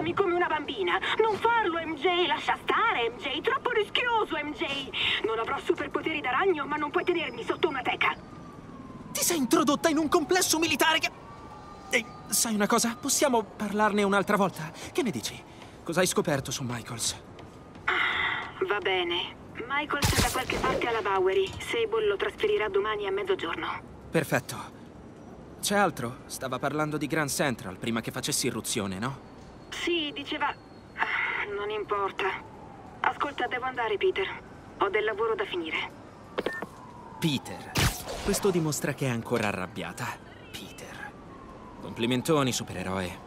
trattami come una bambina. Non farlo, MJ. Lascia stare, MJ. Troppo rischioso, MJ. Non avrò superpoteri da ragno, ma non puoi tenermi sotto una teca. Ti sei introdotta in un complesso militare che... Ehi, sai una cosa? Possiamo parlarne un'altra volta? Che ne dici? Cosa hai scoperto su Michaels? Va bene. Michaels è da qualche parte alla Bowery. Sable lo trasferirà domani a mezzogiorno. Perfetto. C'è altro? Stava parlando di Grand Central prima che facessi irruzione, no? Sì, diceva... non importa. Ascolta, devo andare, Peter. Ho del lavoro da finire. Peter. Questo dimostra che è ancora arrabbiata. Peter. Complimentoni, supereroe.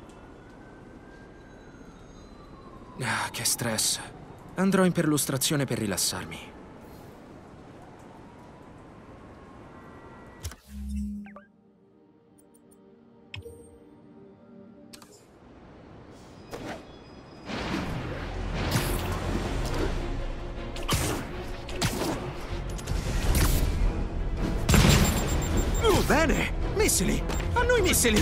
Ah, che stress. Andrò in perlustrazione per rilassarmi. Bene! Missili! A noi missili!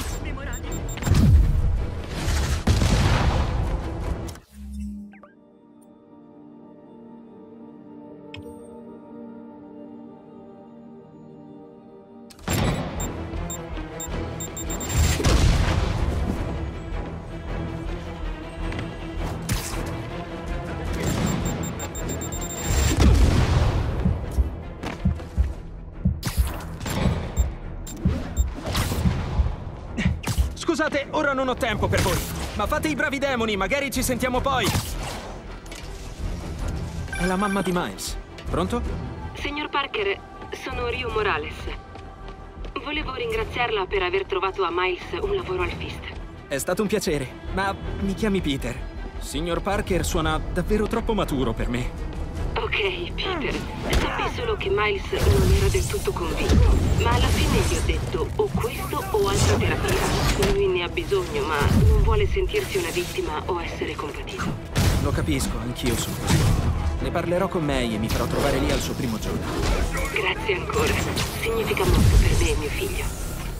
Scusate, ora non ho tempo per voi. Ma fate i bravi demoni, magari ci sentiamo poi. È la mamma di Miles. Pronto? Signor Parker, sono Ryu Morales. Volevo ringraziarla per aver trovato a Miles un lavoro al Fist. È stato un piacere, ma mi chiami Peter. Signor Parker suona davvero troppo maturo per me. Ok, Peter. Sappi solo che Miles non era del tutto convinto. Ma alla fine gli ho detto o questo o altra terapia. Lui ne ha bisogno, ma non vuole sentirsi una vittima o essere compatito. Lo capisco, anch'io sono così. Ne parlerò con May e mi farò trovare lì al suo primo giorno. Grazie ancora. Significa molto per me e mio figlio.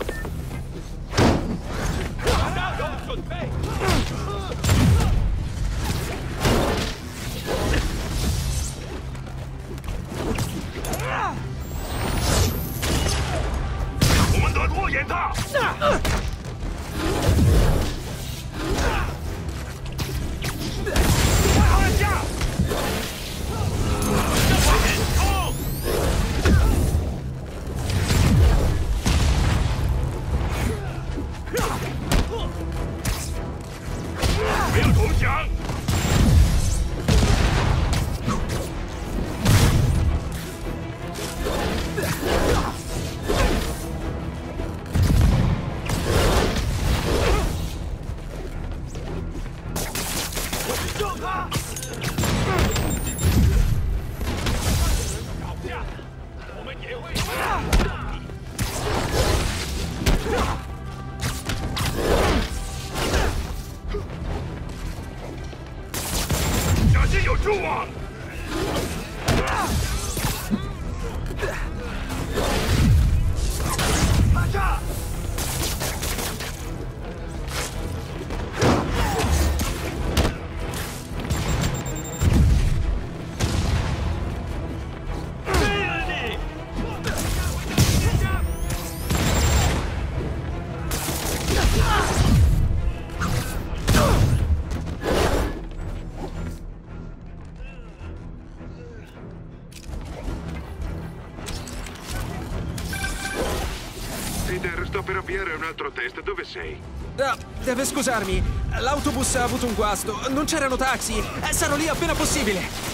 Peter, sto per avviare un altro test. Dove sei? Ah, deve scusarmi. L'autobus ha avuto un guasto. Non c'erano taxi. Sarò lì appena possibile.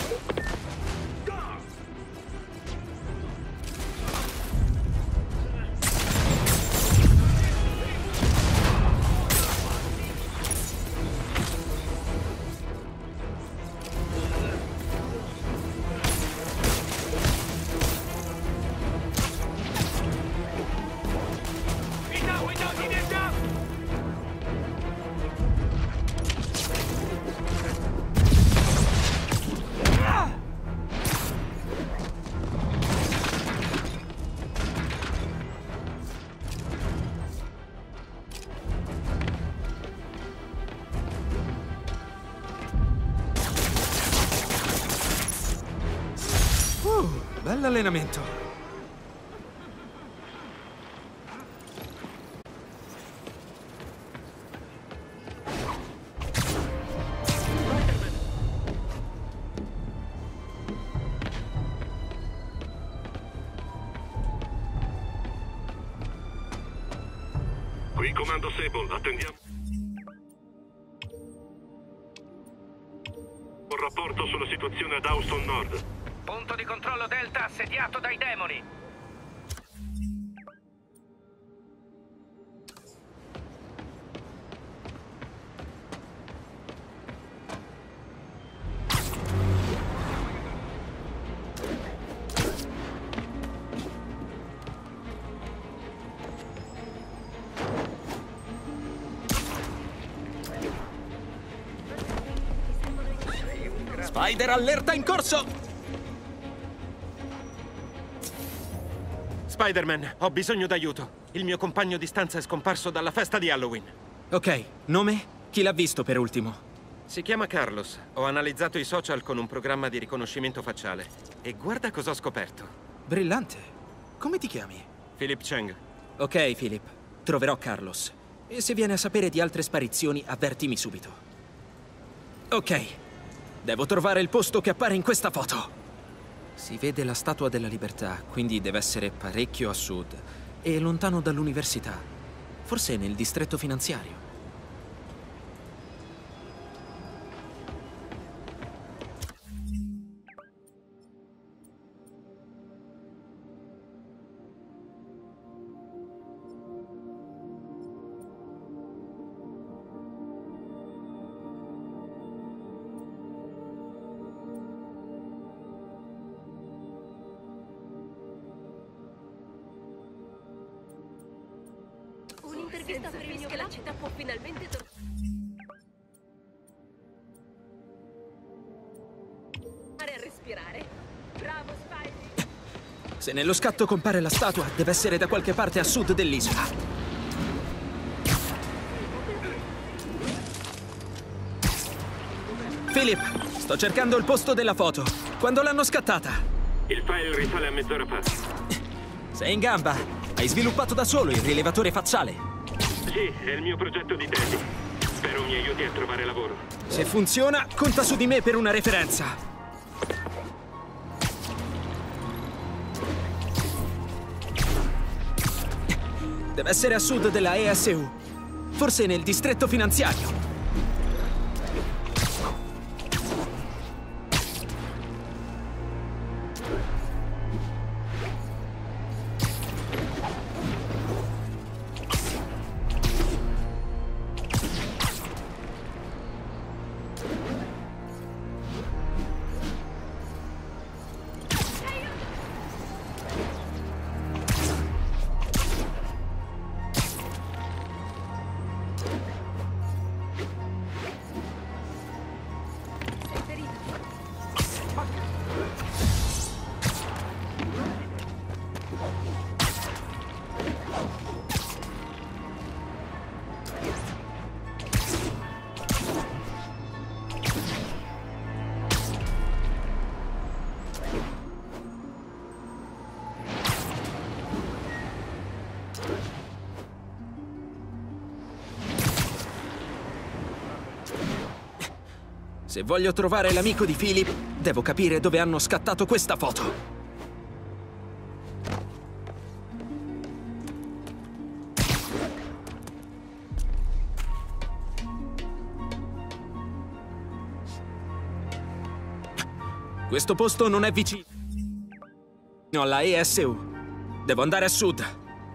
Bell'allenamento. Qui comando Sable, attendiamo. Un rapporto sulla situazione ad Houston Nord. Punto di controllo Delta assediato dai demoni. Spider allerta in corso! Spider-Man, ho bisogno d'aiuto. Il mio compagno di stanza è scomparso dalla festa di Halloween. Ok, nome? Chi l'ha visto per ultimo? Si chiama Carlos. Ho analizzato i social con un programma di riconoscimento facciale. E guarda cosa ho scoperto. Brillante. Come ti chiami? Philip Cheng. Ok, Philip. Troverò Carlos. E se viene a sapere di altre sparizioni, avvertimi subito. Ok. Devo trovare il posto che appare in questa foto. Si vede la Statua della Libertà, quindi deve essere parecchio a sud e lontano dall'università. Forse nel distretto finanziario. Un'intervista prevede che la città può finalmente tornare a respirare. Bravo, Spidey! Se nello scatto compare la statua, deve essere da qualche parte a sud dell'isola. Philip, sto cercando il posto della foto. Quando l'hanno scattata? Il file risale a mezz'ora fa. Sei in gamba. Hai sviluppato da solo il rilevatore facciale? Sì, è il mio progetto di tesi. Spero mi aiuti a trovare lavoro. Se funziona, conta su di me per una referenza. Deve essere a sud della ESU. Forse nel distretto finanziario. Se voglio trovare l'amico di Philip, devo capire dove hanno scattato questa foto. Questo posto non è vicino alla ESU. Devo andare a sud.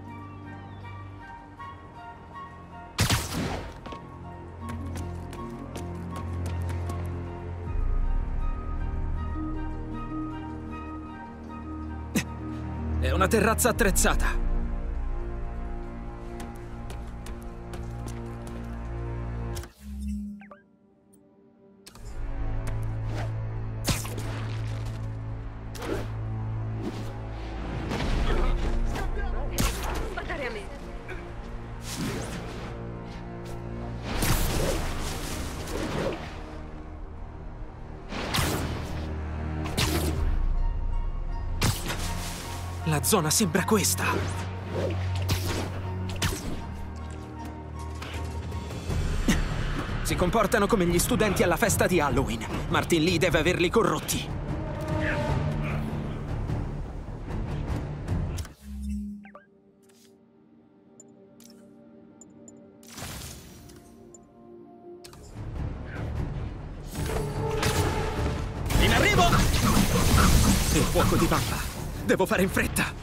È una terrazza attrezzata. Guardare a me. La zona sembra questa. Si comportano come gli studenti alla festa di Halloween. Martin Lee deve averli corrotti. In arrivo! Il fuoco di vampa. Devo fare in fretta.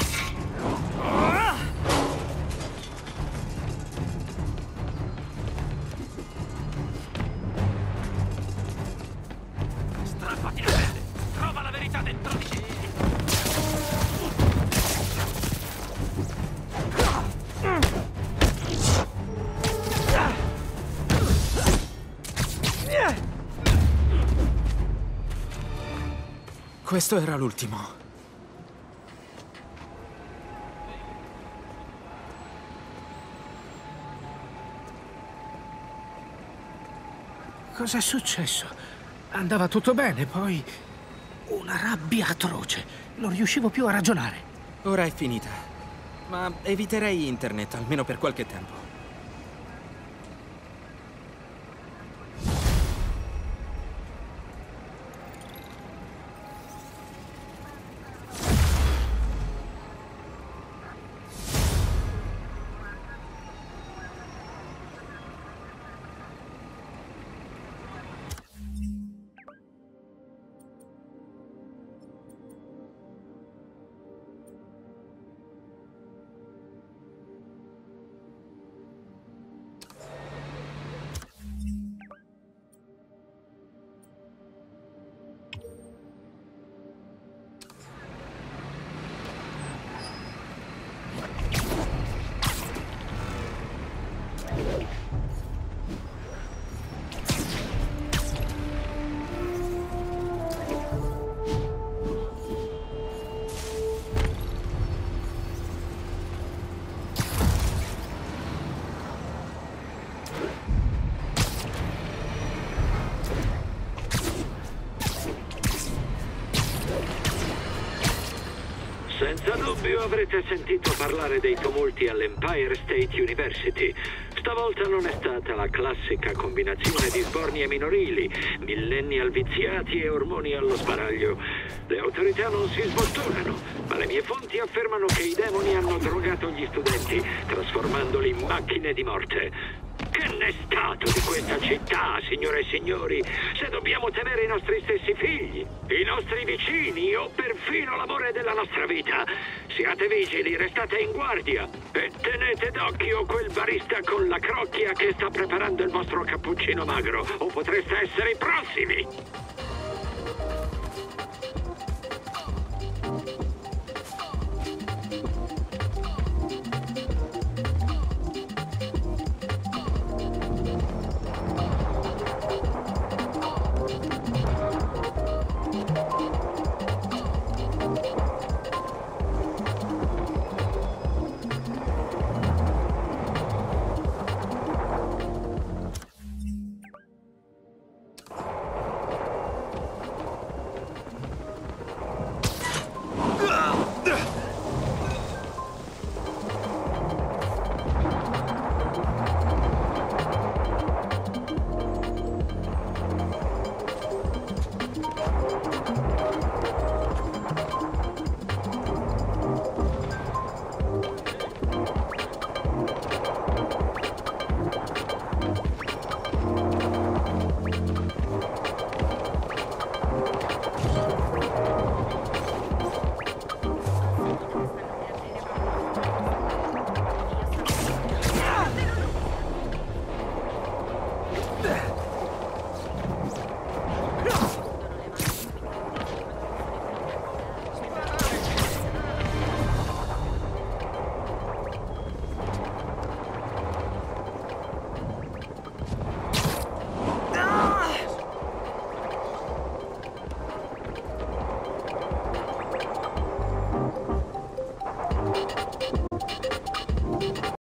Strappati la pelle! Trova la verità dentro di te! Questo era l'ultimo. Cos'è successo? Andava tutto bene, poi una rabbia atroce. Non riuscivo più a ragionare. Ora è finita. Ma eviterei internet, almeno per qualche tempo. Senza dubbio avrete sentito parlare dei tumulti all'Empire State University. Stavolta non è stata la classica combinazione di sbornie minorili, millennial viziati e ormoni allo sbaraglio. Le autorità non si sbottonano, ma le mie fonti affermano che i demoni hanno drogato gli studenti, trasformandoli in macchine di morte. Che n'è stato di questa città, signore e signori, se dobbiamo temere i nostri stessi figli, i nostri vicini o perfino l'amore della nostra vita? Siate vigili, restate in guardia e tenete d'occhio quel barista con la crocchia che sta preparando il vostro cappuccino magro, o potreste essere i prossimi!